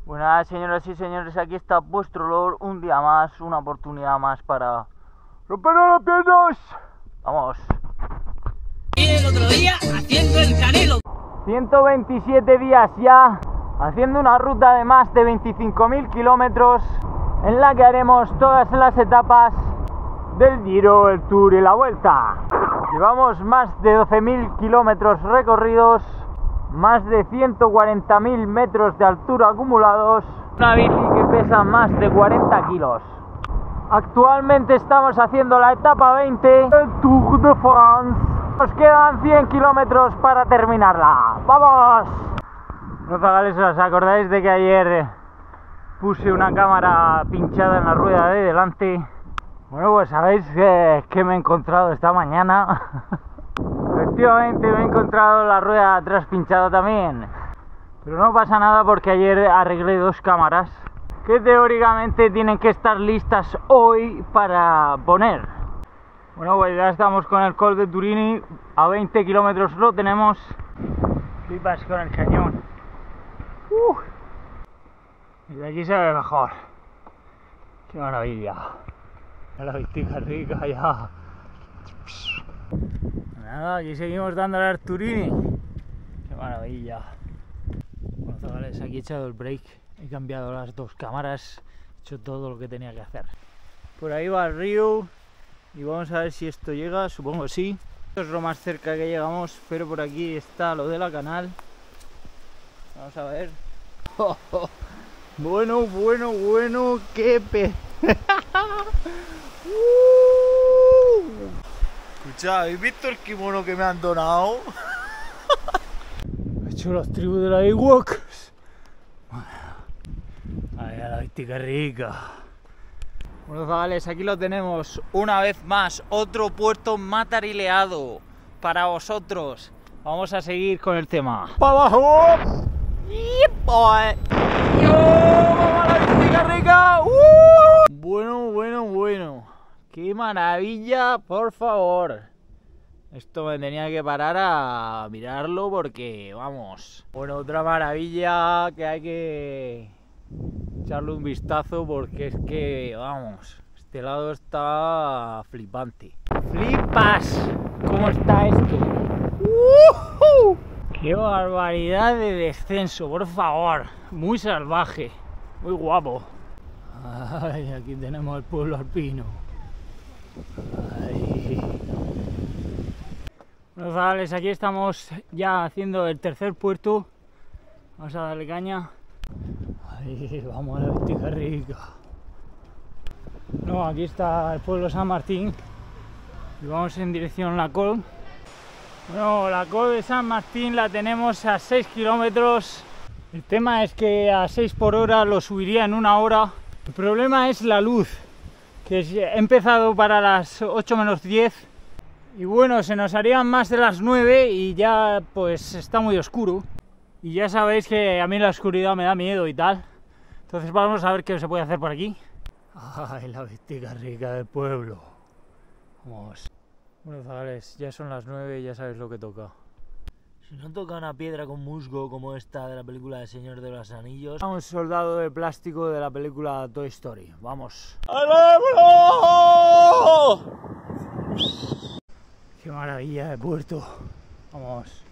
Buenas señoras y señores, aquí está vuestro Lord, un día más, una oportunidad más para romper las piernas. Vamos. Y el otro día haciendo el Canelo. 127 días ya, haciendo una ruta de más de 25.000 kilómetros, en la que haremos todas las etapas del Giro, el Tour y la Vuelta. Llevamos más de 12.000 kilómetros recorridos, más de 140.000 metros de altura acumulados, una bici que pesa más de 40 kilos. Actualmente estamos haciendo la etapa 20 del Tour de France. Nos quedan 100 kilómetros para terminarla. ¡Vamos! No zagales, ¿os acordáis de que ayer puse una cámara pinchada en la rueda de delante? Bueno, pues sabéis que me he encontrado esta mañana. Efectivamente me he encontrado la rueda de atrás pinchada también. Pero no pasa nada porque ayer arreglé dos cámaras que teóricamente tienen que estar listas hoy para poner. Bueno, pues ya estamos con el Col de Turini. A 20 kilómetros lo tenemos. Flipas con el cañón. Desde aquí se ve mejor. Qué maravilla. Ya la vistica rica ya. Nada, aquí seguimos dándole al Turini. Qué maravilla. Bueno, chavales, aquí he echado el break. He cambiado las dos cámaras. He hecho todo lo que tenía que hacer. Por ahí va el río. Y vamos a ver si esto llega. Supongo que sí. Esto es lo más cerca que llegamos. Pero por aquí está lo de la canal. Vamos a ver. Oh, oh. Bueno. Qué Escucha, ¿habéis visto el kimono que me han donado? He hecho las tribus de la Ewoks. Ay, la vistica rica. Bueno, chavales, aquí lo tenemos. Una vez más, otro puerto matarileado para vosotros. Vamos a seguir con el tema. ¡Para abajo! ¡Vamos a la vistica rica! Bueno. ¡Qué maravilla, por favor! Esto me tenía que parar a mirarlo porque, vamos... Bueno, otra maravilla que hay que echarle un vistazo porque es que, vamos... Este lado está flipante. ¡Flipas! ¿Cómo está esto? ¡Qué barbaridad de descenso, por favor! Muy salvaje, muy guapo. Ay, aquí tenemos el pueblo alpino. Ay. Bueno, chavales, aquí estamos ya haciendo el tercer puerto. Vamos a darle caña. Ay, vamos a la vistica rica. No, aquí está el pueblo San Martín. Y vamos en dirección a la Col. Bueno, la Col de San Martín la tenemos a 6 kilómetros. El tema es que a 6 por hora lo subiría en 1 hora. El problema es la luz, que he empezado para las 8 menos 10 y bueno, se nos harían más de las 9 y ya pues está muy oscuro y ya sabéis que a mí la oscuridad me da miedo y tal, entonces vamos a ver qué se puede hacer por aquí. Ay, la vistica rica del pueblo. Vamos. Bueno, chavales, ya son las 9 y ya sabéis lo que toca. Si no toca una piedra con musgo como esta de la película de Señor de los Anillos, a un soldado de plástico de la película Toy Story. ¡Vamos! ¡Qué maravilla de puerto! ¡Vamos!